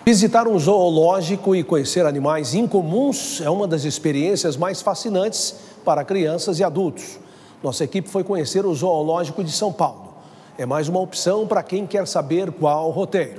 Visitar um zoológico e conhecer animais incomuns é uma das experiências mais fascinantes para crianças e adultos. Nossa equipe foi conhecer o Zoológico de São Paulo. É mais uma opção para quem quer saber qual roteiro.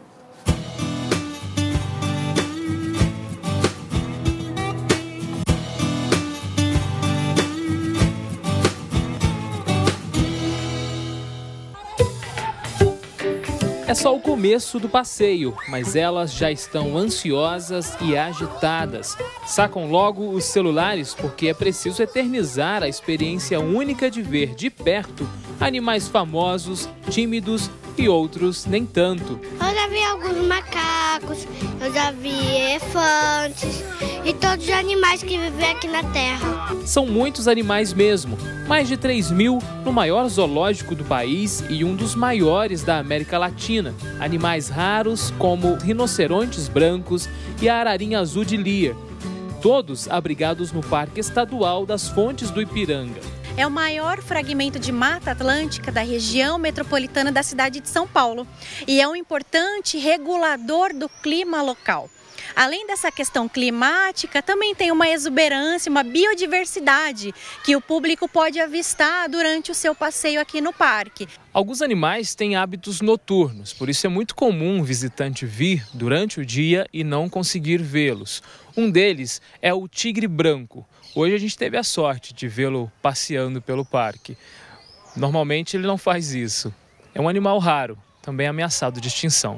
É só o começo do passeio, mas elas já estão ansiosas e agitadas. Sacam logo os celulares porque é preciso eternizar a experiência única de ver de perto animais famosos, tímidos e outros nem tanto. Eu já vi alguns macacos, eu já vi elefantes e todos os animais que vivem aqui na Terra. São muitos animais mesmo, mais de 3.000 no maior zoológico do país e um dos maiores da América Latina. Animais raros como rinocerontes brancos e a ararinha azul de Lear, todos abrigados no Parque Estadual das Fontes do Ipiranga. É o maior fragmento de Mata Atlântica da região metropolitana da cidade de São Paulo e é um importante regulador do clima local. Além dessa questão climática, também tem uma exuberância, uma biodiversidade que o público pode avistar durante o seu passeio aqui no parque. Alguns animais têm hábitos noturnos, por isso é muito comum um visitante vir durante o dia e não conseguir vê-los. Um deles é o tigre branco. Hoje a gente teve a sorte de vê-lo passeando pelo parque. Normalmente ele não faz isso. É um animal raro, também ameaçado de extinção.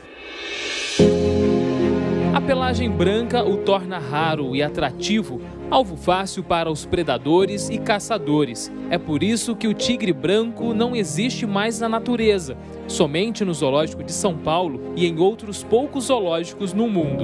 A pelagem branca o torna raro e atrativo, alvo fácil para os predadores e caçadores. É por isso que o tigre branco não existe mais na natureza, somente no Zoológico de São Paulo e em outros poucos zoológicos no mundo.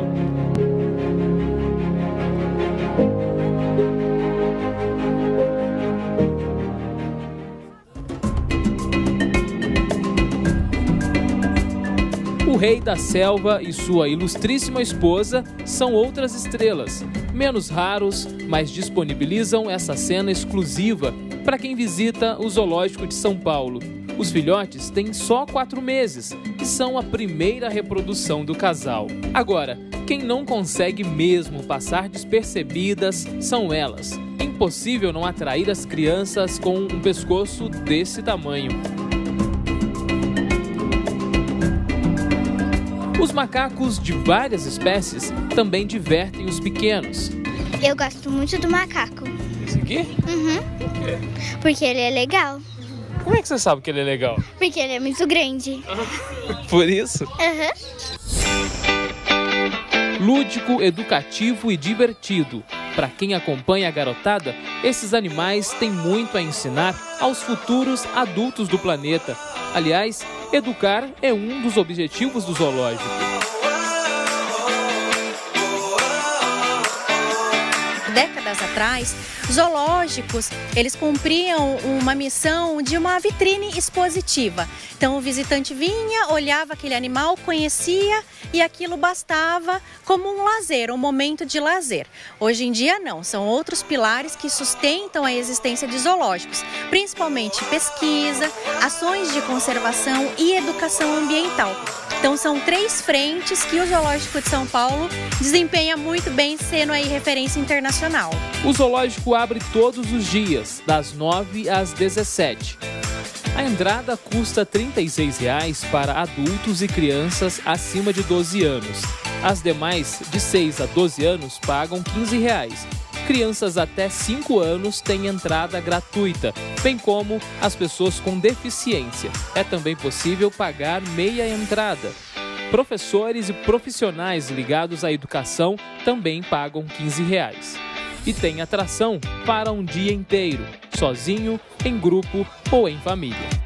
O rei da selva e sua ilustríssima esposa são outras estrelas, menos raros, mas disponibilizam essa cena exclusiva para quem visita o Zoológico de São Paulo. Os filhotes têm só 4 meses e são a primeira reprodução do casal. Agora, quem não consegue mesmo passar despercebidas são elas. É impossível não atrair as crianças com um pescoço desse tamanho. Os macacos de várias espécies também divertem os pequenos. Eu gosto muito do macaco. Esse aqui? Uhum. Por quê? Porque ele é legal. Como é que você sabe que ele é legal? Porque ele é muito grande. Por isso? Uhum. Lúdico, educativo e divertido. Para quem acompanha a garotada, esses animais têm muito a ensinar aos futuros adultos do planeta. Aliás, educar é um dos objetivos do zoológico. Décadas atrás, zoológicos, eles cumpriam uma missão de uma vitrine expositiva. Então o visitante vinha, olhava aquele animal, conhecia e aquilo bastava como um lazer, um momento de lazer. Hoje em dia não, são outros pilares que sustentam a existência de zoológicos, principalmente pesquisa, ações de conservação e educação ambiental. Então são 3 frentes que o Zoológico de São Paulo desempenha muito bem, sendo aí referência internacional. O zoológico abre todos os dias, das 9 às 17. A entrada custa R$ 36 para adultos e crianças acima de 12 anos. As demais, de 6 a 12 anos, pagam R$ 15. Crianças até 5 anos têm entrada gratuita, bem como as pessoas com deficiência. É também possível pagar meia entrada. Professores e profissionais ligados à educação também pagam R$ 15. E tem atração para um dia inteiro, sozinho, em grupo ou em família.